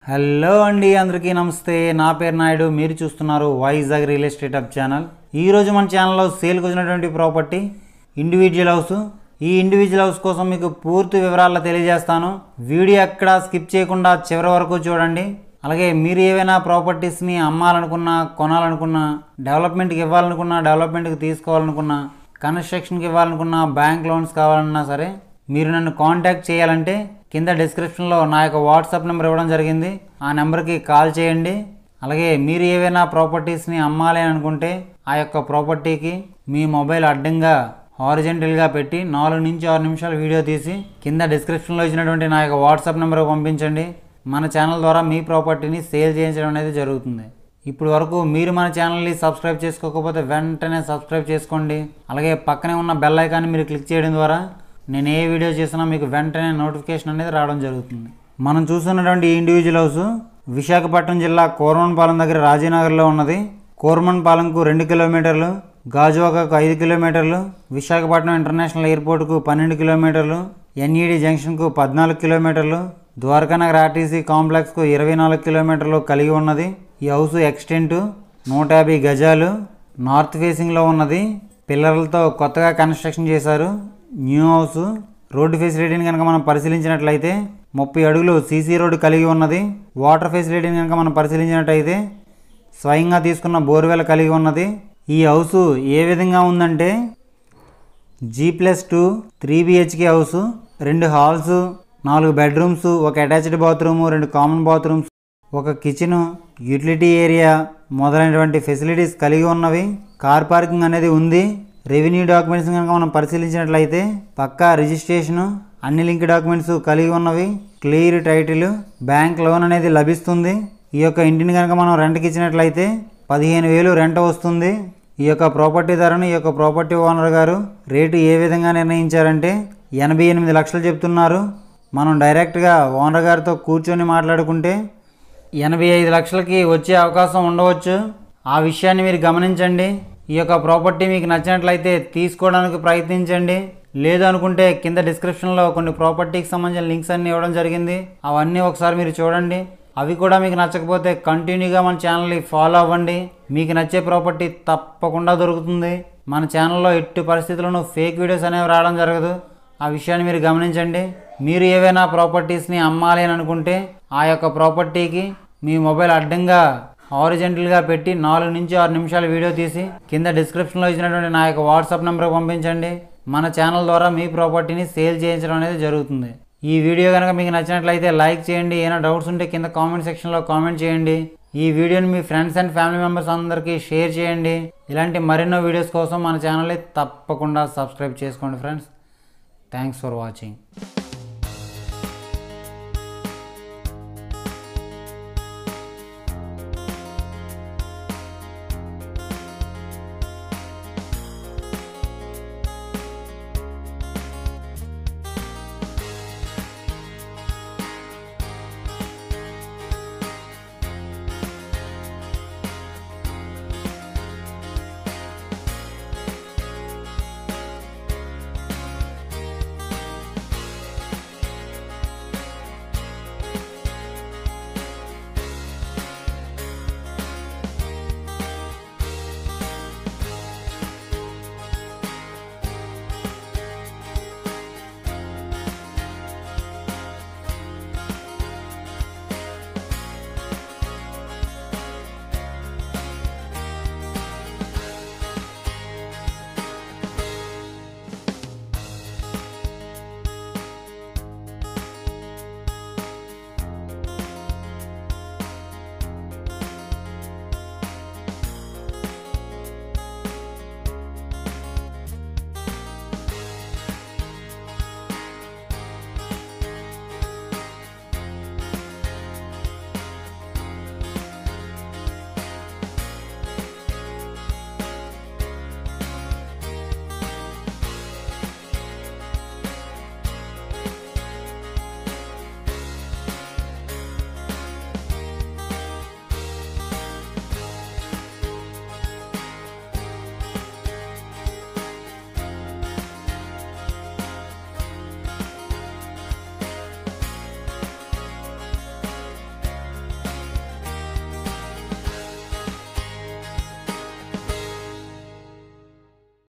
Hello అండి, అందరికీ నమస్తే. నా పేరు నాయుడు. మీరు చూస్తున్నారు Vizag real estate hub channel. ఈరోజు మన ఛానల్లో సేల్కి వచ్చినటువంటి ప్రాపర్టీ ఇండివిజువల్ హౌస్. ఈ ఇండివిజువల్ హౌస్ కోసం మీకు పూర్తి వివరాలు తెలియజేస్తాను. వీడియో ఎక్కడ స్కిప్ చేయకుండా చివరి వరకు చూడండి. అలాగే మీరు ఏవైనా ప్రాపర్టీస్ని అమ్మాలనుకున్నా, కొనాలనుకున్నా, డెవలప్మెంట్కి ఇవ్వాలనుకున్నా, డెవలప్మెంట్కి తీసుకోవాలనుకున్నా, కన్స్ట్రక్షన్కి ఇవ్వాలనుకున్నా, బ్యాంక్ లోన్స్ కావాలన్నా సరే మీరు నన్ను కాంటాక్ట్ చేయాలంటే కింద డిస్క్రిప్షన్లో నా యొక్క వాట్సాప్ నెంబర్ ఇవ్వడం జరిగింది. ఆ నెంబర్కి కాల్ చేయండి. అలాగే మీరు ఏవైనా ప్రాపర్టీస్ని అమ్మాలి అనుకుంటే ఆ యొక్క ప్రాపర్టీకి మీ మొబైల్ అడ్డంగా హారిజెంటల్గా పెట్టి 4 నుంచి 6 నిమిషాలు వీడియో తీసి కింద డిస్క్రిప్షన్లో ఇచ్చినటువంటి నా యొక్క వాట్సాప్ నెంబర్ పంపించండి. మన ఛానల్ ద్వారా మీ ప్రాపర్టీని సేల్ చేయించడం అనేది జరుగుతుంది. ఇప్పుడు వరకు మీరు మన ఛానల్ని సబ్స్క్రైబ్ చేసుకోకపోతే వెంటనే సబ్స్క్రైబ్ చేసుకోండి. అలాగే పక్కనే ఉన్న బెల్ ఐకాన్ని మీరు క్లిక్ చేయడం ద్వారా నేను ఏ వీడియో చేసినా మీకు వెంటనే నోటిఫికేషన్ అనేది రావడం జరుగుతుంది. మనం చూస్తున్నటువంటి ఈ ఇండివిజువల్ హౌస్ విశాఖపట్నం జిల్లా కోరమన్పాలెం దగ్గర రాజీనగర్లో ఉన్నది. కోరమన్పాలెంకు 2 కిలోమీటర్లు, గాజువాకకు 5 కిలోమీటర్లు, విశాఖపట్నం ఇంటర్నేషనల్ ఎయిర్పోర్ట్కు 12 కిలోమీటర్లు, ఎన్ఈడి జంక్షన్కు 14 కిలోమీటర్లు, ద్వారకానగర్ ఆర్టీసీ కాంప్లెక్స్కు 24 కిలోమీటర్లు కలిగి ఉన్నది. ఈ హౌస్ ఎక్స్టెంట్ 150 గజాలు, నార్త్ ఫేసింగ్లో ఉన్నది. పిల్లర్లతో కొత్తగా కన్స్ట్రక్షన్ చేశారు. New house. రోడ్డు ఫెసిలిటీని కనుక మనం పరిశీలించినట్లయితే 30 అడుగులు సీసీ రోడ్డు కలిగి ఉన్నది. వాటర్ ఫెసిలిటీని కనుక మనం పరిశీలించినట్లయితే స్వయంగా తీసుకున్న బోర్వెల్ కలిగి ఉన్నది. ఈ హౌస్ ఏ విధంగా ఉందంటే G+2 3 BHK house, 2 halls, 4 bedrooms, 1 attached bathroom, 2 common bathrooms, 1 kitchen, utility area మొదలైనటువంటి ఫెసిలిటీస్ కలిగి ఉన్నవి. కార్ పార్కింగ్ అనేది ఉంది. రెవెన్యూ డాక్యుమెంట్స్ కనుక మనం పరిశీలించినట్లయితే పక్కా రిజిస్ట్రేషను, అన్ని లింక్ డాక్యుమెంట్స్ కలిగి ఉన్నవి. క్లియర్ టైటిల్, బ్యాంక్ లోన్ అనేది లభిస్తుంది. ఈ యొక్క ఇంటిని కనుక మనం రెంట్కి ఇచ్చినట్లయితే 15,000 రెంట్ వస్తుంది. ఈ యొక్క ప్రాపర్టీ ధరను ఈ యొక్క ప్రాపర్టీ ఓనర్ గారు రేటు ఏ విధంగా నిర్ణయించారంటే 88 లక్షలు చెప్తున్నారు. మనం డైరెక్ట్గా ఓనర్ గారితో కూర్చొని మాట్లాడుకుంటే 85 లక్షలకి వచ్చే అవకాశం ఉండవచ్చు. ఆ విషయాన్ని మీరు గమనించండి. ఈ యొక్క ప్రాపర్టీ మీకు నచ్చినట్లయితే తీసుకోవడానికి ప్రయత్నించండి. లేదు అనుకుంటే కింద డిస్క్రిప్షన్లో కొన్ని ప్రాపర్టీకి సంబంధించిన లింక్స్ అన్నీ ఇవ్వడం జరిగింది. అవన్నీ ఒకసారి మీరు చూడండి. అవి కూడా మీకు నచ్చకపోతే కంటిన్యూగా మన ఛానల్ని ఫాలో అవ్వండి. మీకు నచ్చే ప్రాపర్టీ తప్పకుండా దొరుకుతుంది. మన ఛానల్లో ఎట్టి పరిస్థితుల్లోనూ ఫేక్ వీడియోస్ అనేవి రావడం జరగదు. ఆ విషయాన్ని మీరు గమనించండి. మీరు ఏవైనా ప్రాపర్టీస్ని అమ్మాలి అని అనుకుంటే ఆ యొక్క ప్రాపర్టీకి మీ మొబైల్ అడ్డంగా హారిజెంటల్గా పెట్టి 4 నుంచి 6 నిమిషాలు వీడియో తీసి కింద డిస్క్రిప్షన్లో ఇచ్చినటువంటి నా యొక్క వాట్సాప్ నెంబర్కి పంపించండి. మన ఛానల్ ద్వారా మీ ప్రాపర్టీని సేల్ చేయించడం అనేది జరుగుతుంది. ఈ వీడియో కనుక మీకు నచ్చినట్లయితే లైక్ చేయండి. ఏమైనా డౌట్స్ ఉంటే కింద కామెంట్ సెక్షన్లో కామెంట్ చేయండి. ఈ వీడియోని మీ ఫ్రెండ్స్ అండ్ ఫ్యామిలీ మెంబర్స్ అందరికీ షేర్ చేయండి. ఇలాంటి మరెన్నో వీడియోస్ కోసం మన ఛానల్ని తప్పకుండా సబ్స్క్రైబ్ చేసుకోండి ఫ్రెండ్స్. Thanks for watching.